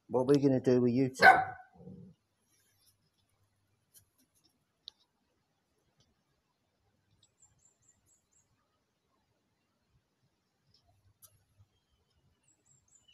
What are we going to do with you two?